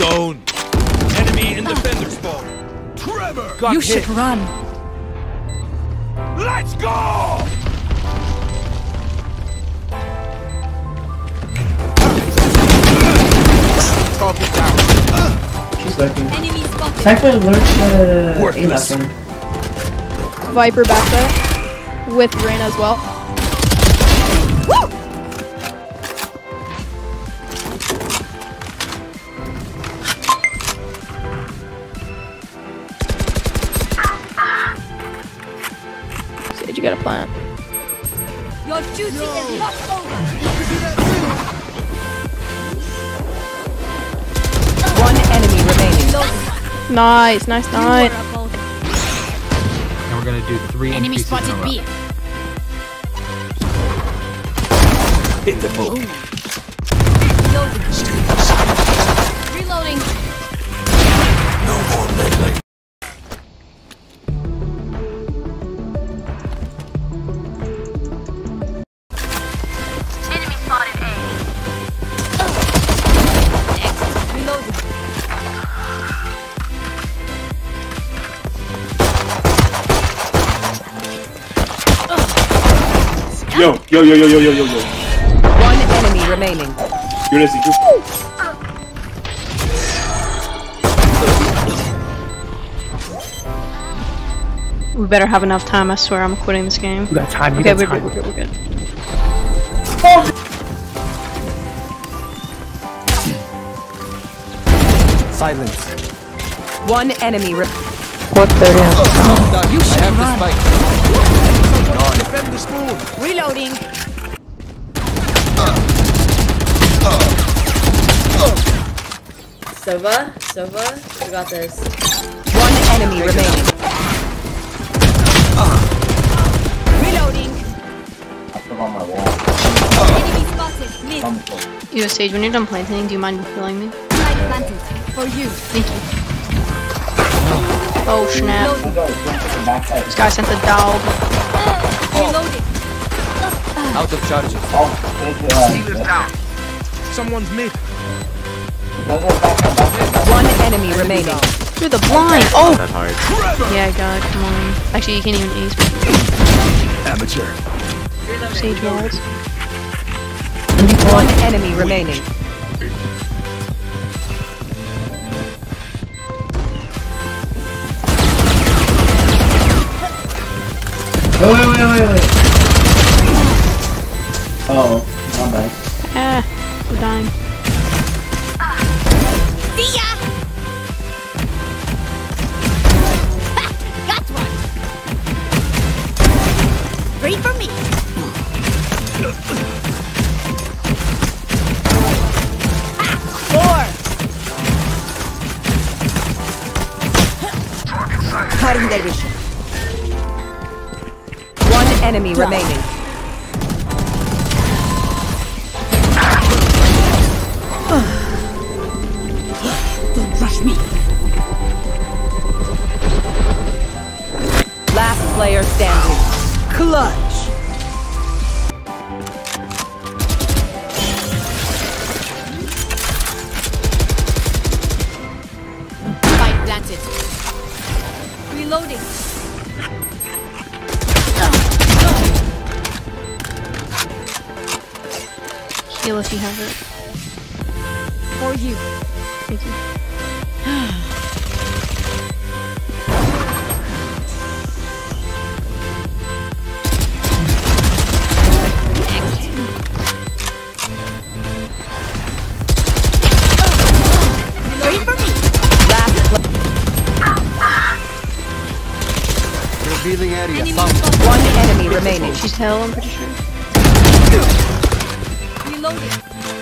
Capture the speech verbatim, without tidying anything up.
stone. Enemy in defender spawn. Trevor! Got you hit. should run. Let's go! Target down. She's lurking. Cypher lurks uh, A left. Viper back there. With Reyna as well. Woo! Sage, you got a plant. Your duty no. is not over. One enemy remaining. Nice, nice, nice. And we're gonna do three enemy spotted B. Hit the boat. Reloading. No more melee. Enemy spotted A. Reloading. Yo, yo, yo, yo, yo, yo, yo, yo. One enemy remaining. You're listening to. We better have enough time, I swear I'm quitting this game. We got time, we okay, got we're time. good, we're good, we're good. Silence. One enemy re- What the hell? You should have run. the spike. Defend the spoon. Reloading. Sova, Sova, we got this. One enemy remaining. Reloading. Enemy spotted. Mid. Yo, Sage, when you're done planting, do you mind healing me? Spike planted. For you. Thank you. Oh snap. This guy sent the dog. Reloading. Out of charges. Oh, down. Someone's mid. One enemy remaining. Through the blind. Oh! That hard. Yeah, God, come on. Actually, you can't even ace me. Amateur. Sage walls. One enemy remaining. wait, wait, wait, wait, wait. Oh, my bad. Ah, we're dying. See ya! Ha! Got one! Wait for me! Ha! Four! Cutting their vision. One enemy remaining. Don't rush me. Last player standing. Clutch. Spike planted. Reloading. Heal if you have it. For you. Thank you. Wait for me. Last Revealing area. enemy one enemy remaining. She's hell, I'm pretty sure. Reloading.